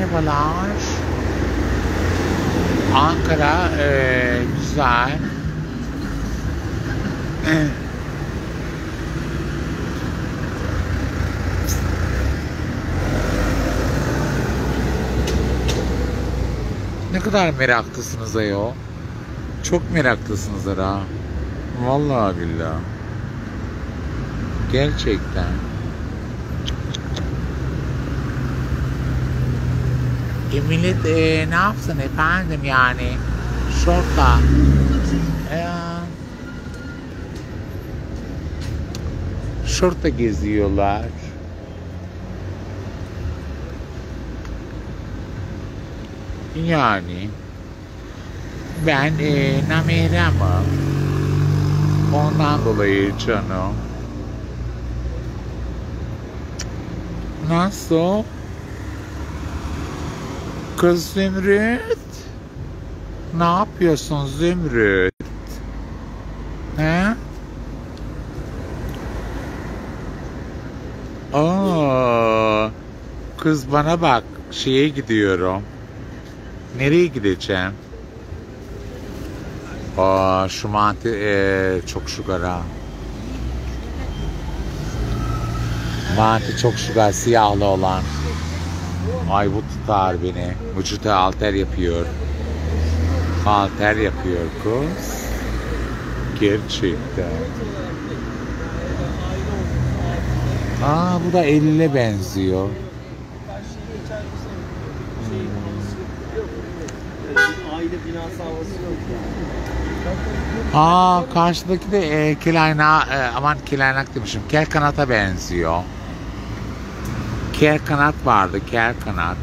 merhabalar. Ankara güzel. Ne kadar meraklısınız ayol. Çok meraklısınız ha. Vallahi billahi. Gerçekten. Millet ne yapsın efendim yani. Şortla. Şortla geziyorlar. Yani ben nameremim. Ondan dolayı canım. Nasıl? Kız Zümrüt? Ne yapıyorsun Zümrüt? He? Aa, kız bana bak, şeye gidiyorum. Nereye gideceğim? Aa, şu mantı çok şugar ha. Mantı çok şugar, siyahlı olan. Ay bu tutar beni. Vücuta halter yapıyor. Halter yapıyor kız. Gerçekten. Aa, bu da Eylül'e benziyor. Aile binası havası yok yani. Aa, karşıdaki de aman kelaynak demişim. Kel kanata benziyor. Kel kanat vardı, kel kanat.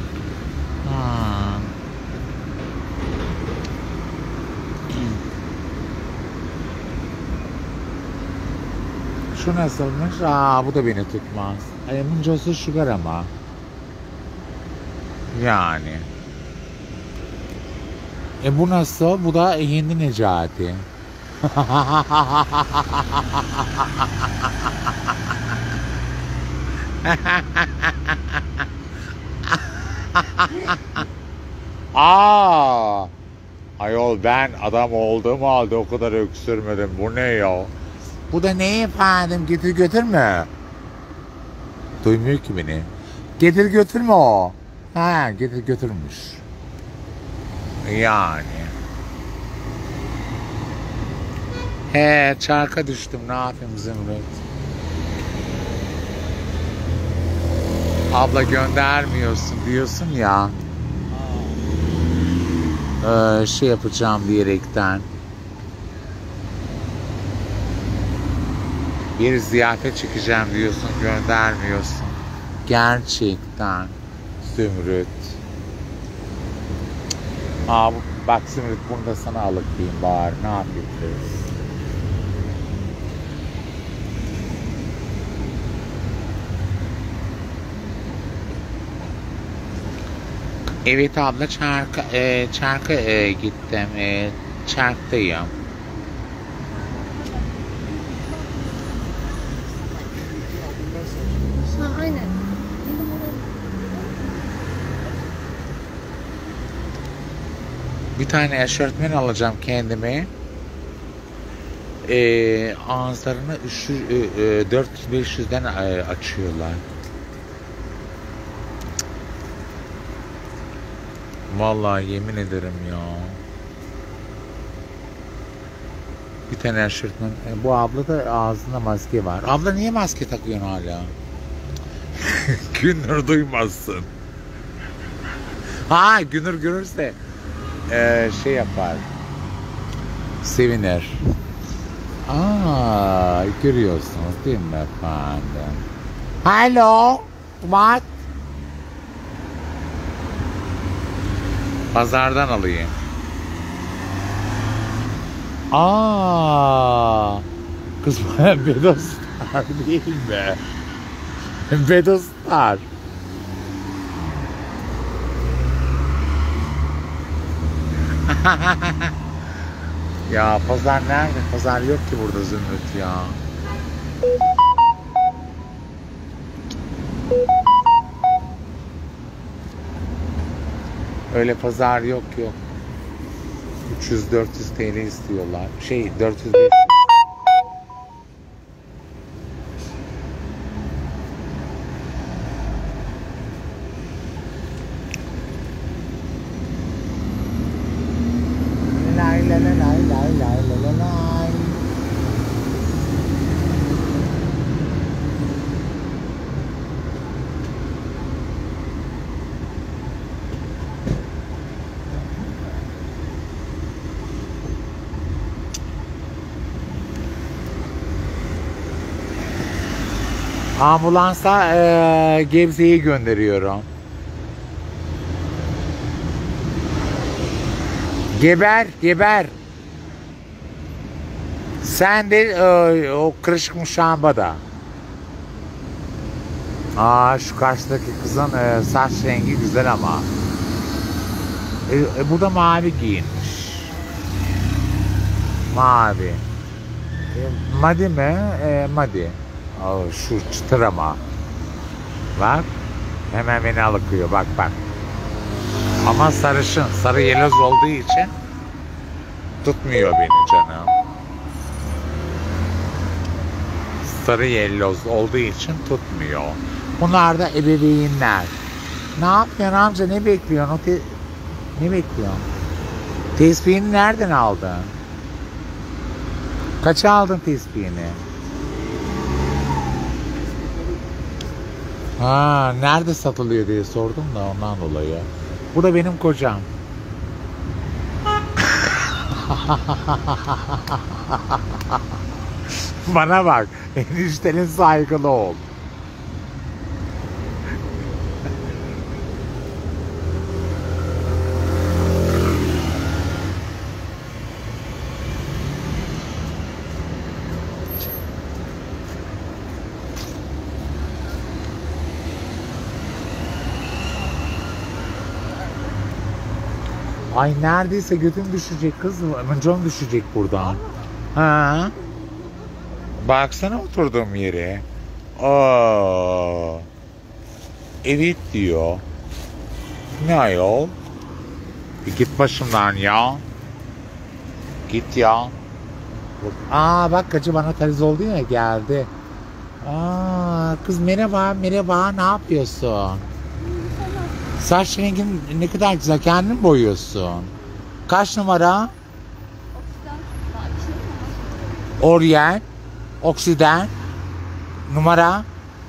Şu nasılmış? Aa, bu da beni tutmaz. Bunca şugar ama. Yani. Bu nasıl? Bu da Hindi Necati. Aa! Ayol ben adam olduğum halde o kadar öksürmedim. Bu ne ya? Bu da ne efendim? Getir götürme. Duymuyor ki beni. Getir götürme o. Ha, getir götürmüş. Yani. He, çarka düştüm. Ne yapayım Zümrüt? Abla göndermiyorsun diyorsun ya. Şey yapacağım diyerekten. Bir ziyafet çekeceğim diyorsun, göndermiyorsun. Gerçekten Zümrüt. Aa, bak Zümrüt, bunu da sana alıklayayım bari. Ne yapayım kız? Evet abla, çarka gittim. Çarktayım. Aynen. Bir tane eşortmen alacağım kendime. Ağızlarını 400-500'den açıyorlar. Vallahi yemin ederim ya. Bir tane eşortmen. Bu abla da ağzında maske var. Abla niye maske takıyorsun hala? Günür duymazsın. Ha, Günür görürse şey yapar. Sevinir. Aa, görüyorsunuz değil mi efendim? Hello, what? Pazardan alayım. Aa, kız Bedostar değil mi? Bedostar. Ya pazar nerede? Pazar yok ki burada Zümrüt ya. Öyle pazar yok. 300-400 TL istiyorlar. 400 değil. Lay lay lay lay lay lay lay lay. Ambulansa Gebze'yi gönderiyorum. Geber. Sen de o kırışık muşambada. Şu karşıdaki kızın saç rengi güzel ama. Bu da mavi giyinmiş. Mavi. Madi mi? Madi. Şu çıtır ama. Bak. Hemen beni alıkıyor. Bak. Ama sarışın. Sarı yeloz olduğu için tutmuyor beni canım. Sarı yeloz olduğu için tutmuyor. Bunlar da ebeveynler. Ne yapıyorsun amca? Ne bekliyorsun? Ne bekliyorsun? Tespihini nereden aldın? Kaça aldın tespihini? Nerede satılıyor diye sordum da ondan dolayı. Bu da benim kocam. Bana bak. Eniştenin saygılı ol. Ay neredeyse götüm düşecek kız. Mıncam düşecek buradan. Baksana oturduğum yere. Evet diyor. Ne ayol? Bir git başımdan ya. Git ya. Bak gacı bana tariz oldu ya, geldi. Kız merhaba ne yapıyorsun? Saç rengin ne kadar güzel, kendin mi boyuyorsun? Kaç numara? Orient, Oksiden, numara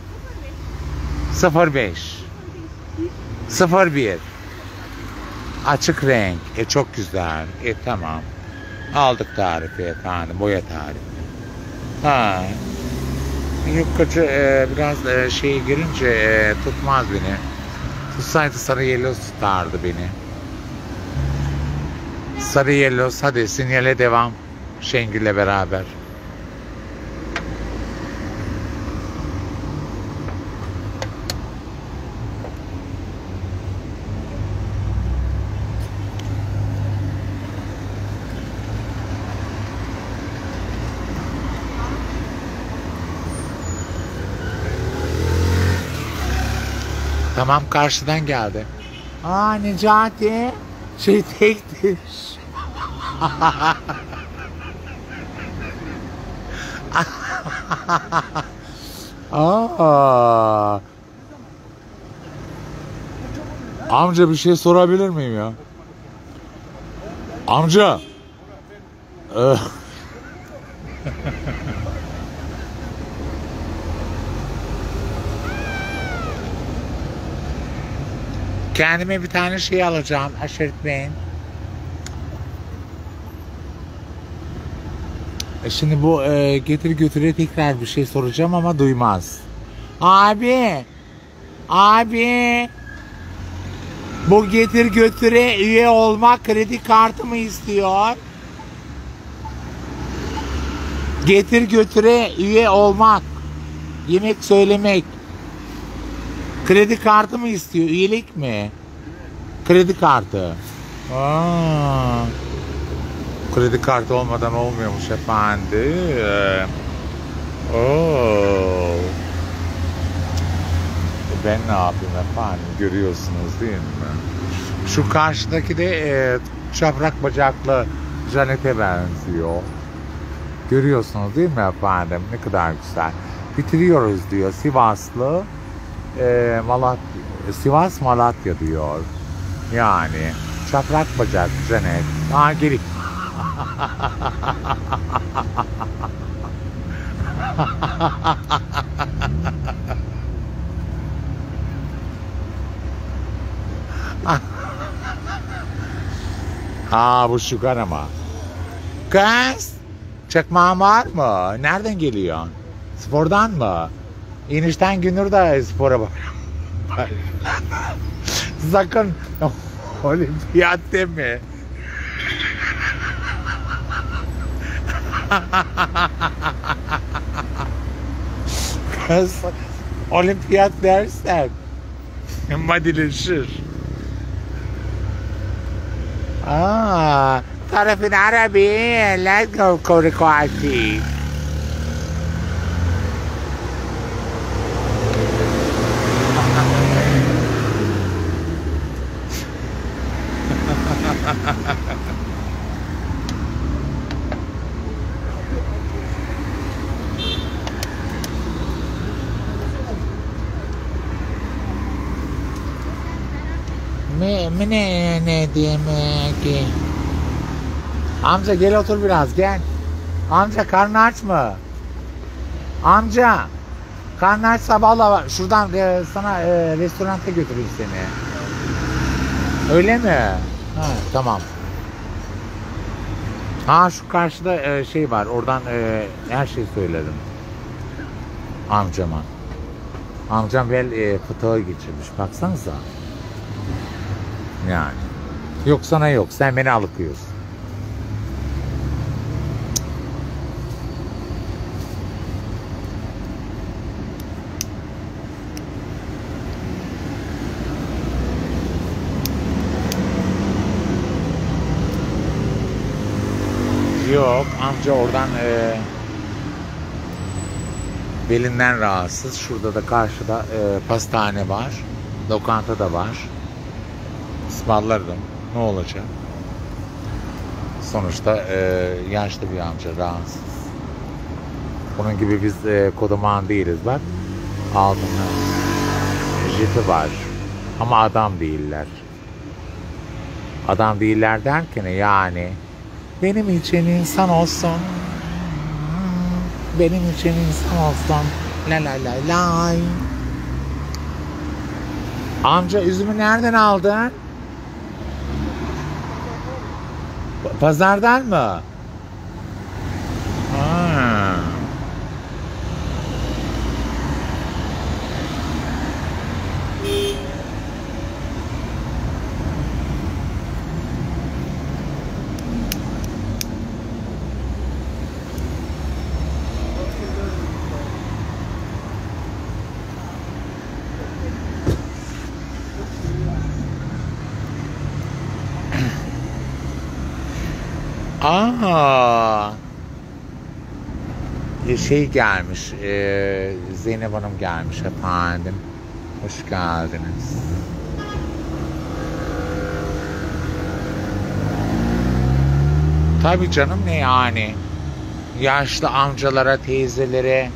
05 01. Açık renk. Çok güzel. Tamam. Aldık tarifi efendim. Boya tarifi. Yukarı biraz şeye girince tutmaz beni. Tutsaydı sarı yelloz tutardı beni. Sarı yelloz, hadi sinyale devam. Şengül'le beraber. Tamam, karşıdan geldi. Necati tektir. Amca bir şey sorabilir miyim ya? Amca. Kendime bir tane şey alacağım. Aşiretmeyin. Şimdi bu getir götüre tekrar bir şey soracağım ama duymaz. Abi. Bu getir götüre üye olmak kredi kartı mı istiyor? Getir götüre üye olmak, yemek söylemek, kredi kartı mı istiyor? Üyelik mi? Kredi kartı. Kredi kartı olmadan olmuyormuş efendim. Ben ne yapayım efendim? Görüyorsunuz değil mi? Şu karşıdaki de çaprak bacaklı Janet'e benziyor. Görüyorsunuz değil mi efendim? Ne kadar güzel. Bitiriyoruz diyor. Sivaslı Sivas Malatya diyor. Yani çaprak bacak Janet. Aa geri. Bu şukan ama. Kız, çakmağın var mı? Nereden geliyorsun? Spordan mı? İnişten Günür de spora bak. Sakın olimpiyat deme. Kız, olimpiyat dersen madileşir. Tarafın Arabi, let's go Korikuati. Ne demek ki? Amca gel otur biraz gel. Amca karnı aç mı? Amca karnı açsa valla şuradan sana restoranta götüreyim seni. Öyle mi? Ha, tamam. Şu karşıda şey var oradan her şeyi söylerim. Amcama. Amcam bel fıtığı geçirmiş baksanıza. Yani. Yok sana yok. Sen beni alıkıyorsun. Yok. Amca oradan belinden rahatsız. Şurada da karşıda pastane var. Lokanta da var. Ismarlardım. Ne olacak? Sonuçta yaşlı bir amca rahatsız. Bunun gibi biz kodaman değiliz bak. Altında jeti var. Ama adam değiller. Adam değiller derken yani benim için insan olsun. Benim için insan olsun. La la la la. Amca üzümü nereden aldın? Pazardan mı? Şey gelmiş, Zeynep Hanım gelmiş efendim. Hoş geldiniz. Tabii canım ne yani? Yaşlı amcalara, teyzelere.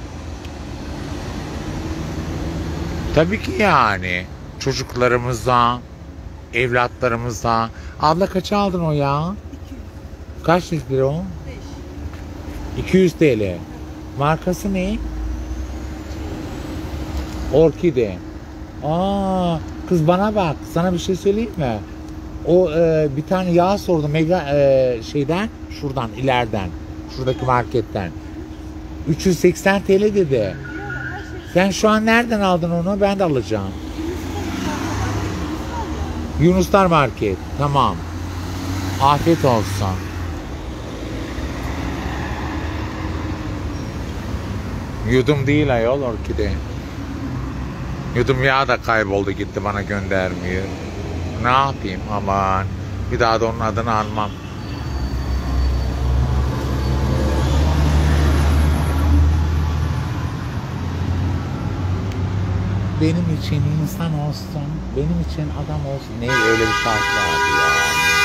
Tabii ki yani. Çocuklarımıza, evlatlarımıza. Abla kaça aldın o ya? 200. Kaç lira o? 5. 200 TL. Markası ne? Orkide. Kız bana bak. Sana bir şey söyleyeyim mi? O bir tane yağ sordu mega şeyden, şuradan ileriden, şuradaki marketten. 380 TL dedi. Sen şu an nereden aldın onu? Ben de alacağım. Yunuslar Market. Tamam. Afiyet olsun. Yudum değil ayol orkide. Yudum yağı da kayboldu gitti bana göndermiyor. Ne yapayım aman. Bir daha da onun adını almam. benim için insan olsun, benim için adam olsun. Ne öyle bir şarkı vardı ya.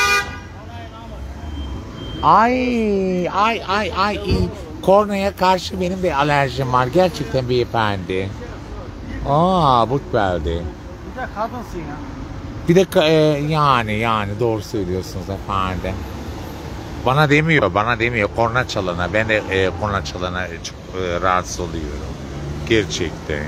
Ay. Kornaya karşı benim de alerjim var. Gerçekten beyefendi. Bu geldi. Bir de kadınsın ya. Bir de yani doğru söylüyorsunuz efendim. Bana demiyor korna çalana. Ben de korna çalana çok rahatsız oluyorum. Gerçekten.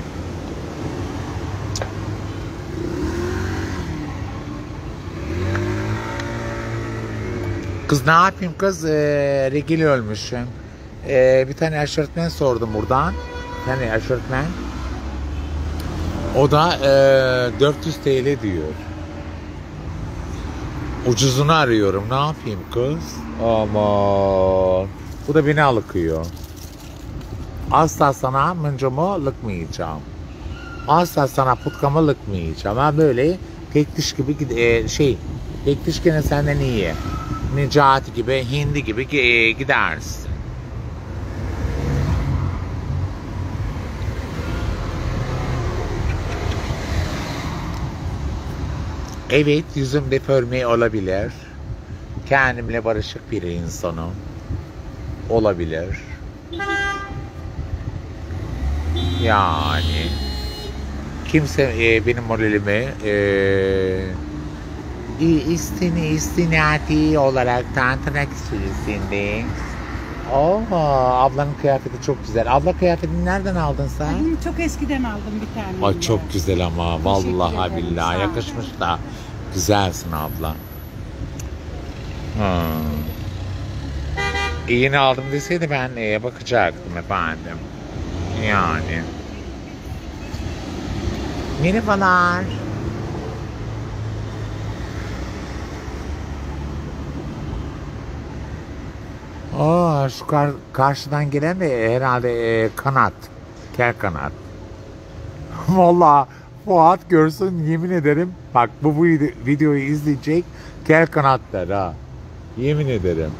Kız ne yapayım kız? Regil ölmüşüm. Bir tane eşortmen sordum buradan. Bir tane eşortmen. O da 400 TL diyor. Ucuzunu arıyorum. Ne yapayım kız? Aman. Bu da beni alıkıyor. Asla sana mıncımı lıkmayacağım. Asla sana putkamı lıkmayacağım. Ben böyle tek diş gibi tek diş gene senden iyi. Necati gibi, Hindi gibi gidersin. Evet, yüzüm deforme olabilir. Kendimle barışık bir insanım. Olabilir. Yani kimse benim moralimi istinati olarak tırnak içerisinde. Ablanın kıyafeti çok güzel. Abla kıyafetini nereden aldın sen? Çok eskiden aldım bir tane. Ay çok güzel ama vallahi billahi yakışmış da. Güzelsin abla. Yeni aldım deseydi ben bakacaktım efendim. Yani. Merhabalar. Şu karşıdan gelen de herhalde kanat. Kel kanat. Vallahi Fuat görsün yemin ederim. Bak bu videoyu izleyecek kel kanatlar ha. Yemin ederim.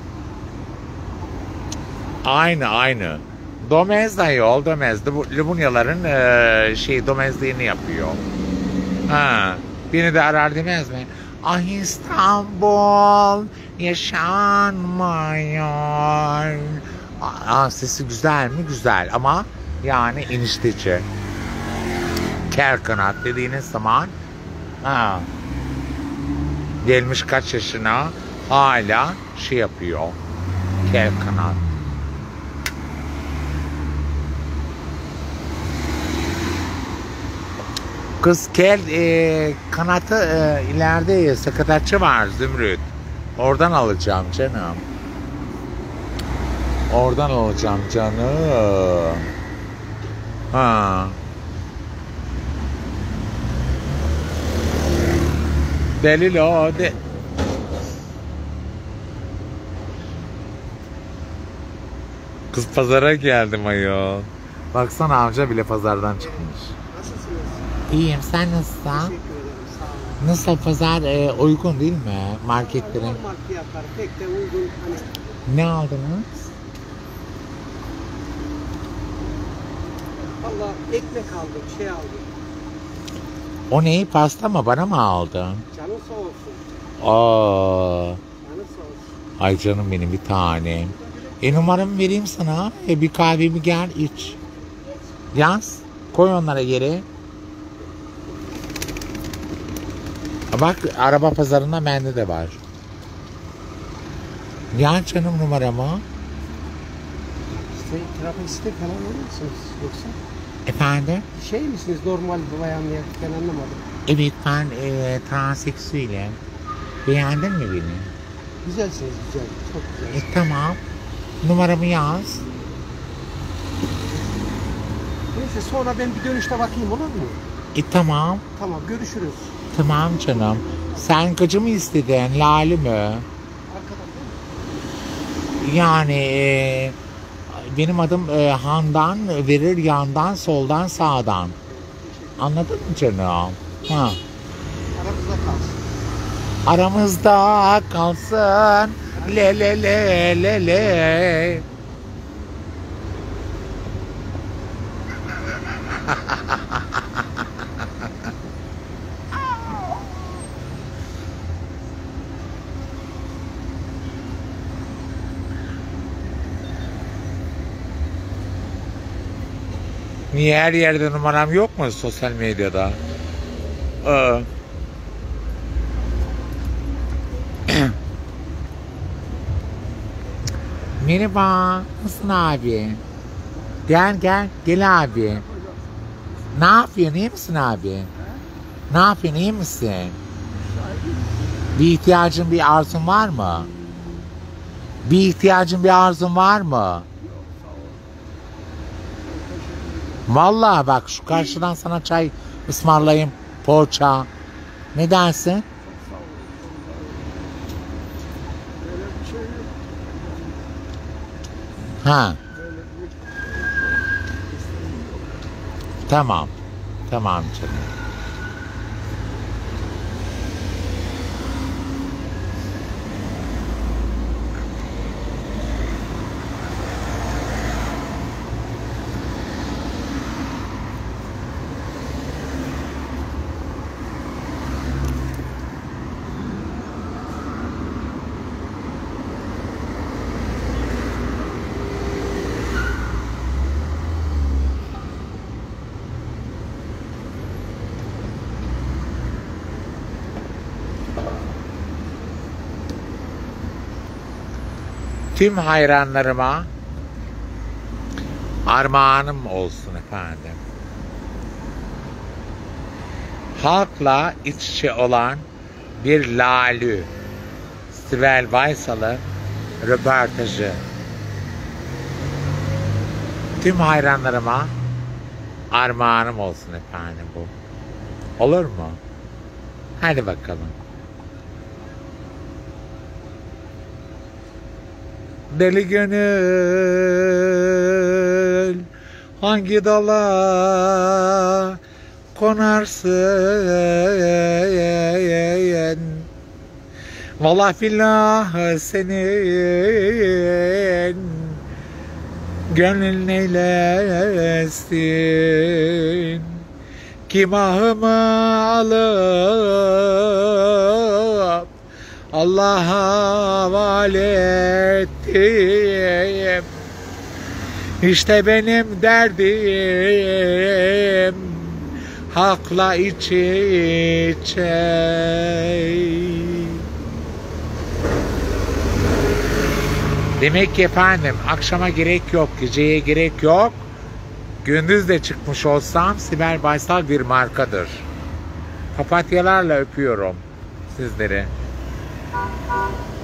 Aynı. Domez da yol, Domez. Lubunyaların domezliğini yapıyor. Beni de arar demez mi? Ah İstanbul yaşanmıyor. Sesi güzel mi? Güzel ama yani enişteci. Kel kanat dediğiniz zaman gelmiş kaç yaşına hala yapıyor. Kel kanat. Kız kel kanatı ileride sakatatçı var Zümrüt. Oradan alacağım canım. Oradan alacağım canım. Delil o de. Kız pazara geldim ayol. Baksana amca bile pazardan çıkmış. Nasılsınız? İyiyim, sen nasılsın? Teşekkür ederim. Sağ olun. Nasıl pazar uygun değil mi marketlere? Normal fiyatlar pek de uygun. Ne aldınız? Valla ekmek aldım, aldım. O neyi? Pasta mı? Bana mı aldın? Canın sağ olsun. Aa, Canın sağ olsun. ay canım benim bir tanem. Numaramı vereyim sana. Bir kahvemi gel iç. Yaz. Koy onlara yere. Bak araba pazarında bende de var. Yaz canım numaramı. Trafik falan olur musunuz yoksa? Efendim? Şey misiniz normal bayan ya ben anlamadım. Evet ben transseksüelim. Beğendin mi beni? Güzelsiniz güzel. Çok güzel. Tamam. Numaramı yaz. Neyse sonra ben bir dönüşte bakayım olur mu? Tamam. Tamam görüşürüz. Tamam canım. Sen kıcı mı istedin? Lale mi? Arkadan değil mi? Yani benim adım Handan, verir yandan, soldan, sağdan. Anladın mı canım? Aramızda kalsın. Aramızda kalsın. Le le le le le. Niye her yerde numaram yok mu sosyal medyada? Merhaba, nasılsın abi? Gel abi. Ne yapıyorsun, iyi misin abi? Ne yapıyorsun, iyi misin? Bir ihtiyacın, bir arzun var mı? Bir ihtiyacın, bir arzun var mı? Vallahi bak şu karşıdan sana çay ısmarlayayım, poğaça. Ne dersin? Ha. Tamam. Tamam canım. Tüm hayranlarıma armağanım olsun efendim. Halkla iç içe olan bir lalü, Sibel Baysal'ın röportajı. Tüm hayranlarıma armağanım olsun efendim bu. Olur mu? Hadi bakalım. Deli gönül hangi dala konarsın? Vallahi billah senin gönlün neylesin? Kim ahımı alıp Allah'a havale ettim. İşte benim derdim hakla iç içe. Demek ki efendim akşama gerek yok, geceye gerek yok. Gündüz de çıkmış olsam Sibel Baysal bir markadır. Papatyalarla öpüyorum sizleri.